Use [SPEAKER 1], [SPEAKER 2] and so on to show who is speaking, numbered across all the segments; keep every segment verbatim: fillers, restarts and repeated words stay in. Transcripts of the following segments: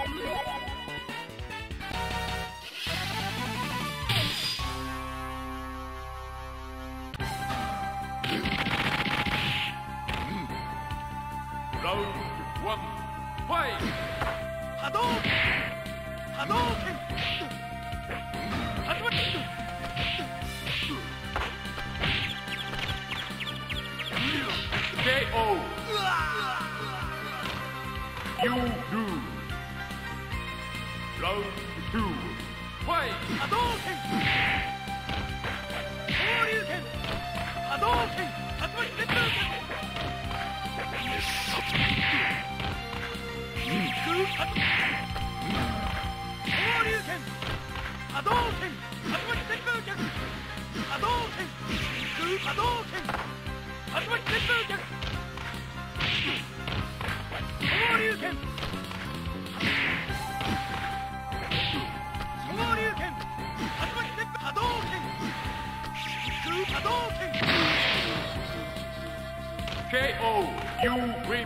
[SPEAKER 1] ケーオー, you win.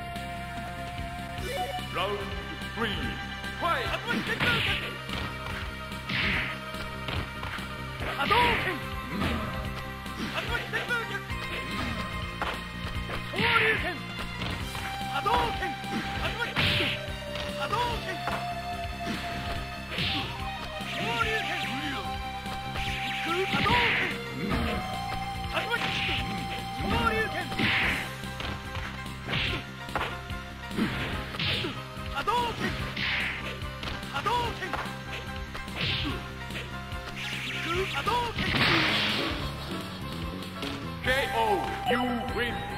[SPEAKER 1] Round three, fight. 波動拳。竜巻旋風脚。昇竜拳。波動拳。竜巻波動拳。昇竜拳。空波動拳。竜巻昇竜拳。波動拳。波動拳。空波動拳。ケーオー, you win.